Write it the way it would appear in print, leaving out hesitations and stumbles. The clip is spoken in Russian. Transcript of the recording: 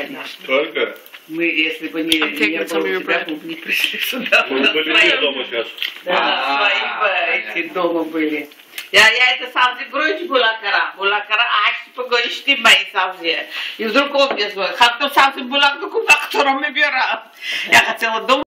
конечно. Только? Мы, если бы не было тебя, мы бы не пришли сюда. Мы были дома сейчас. Да, свои дома были. Я это сам говорю, булакара, аж погодишь мои савзия. И вдруг он мне звонит, как то сам булак, которым мы берем. Я хотела дома.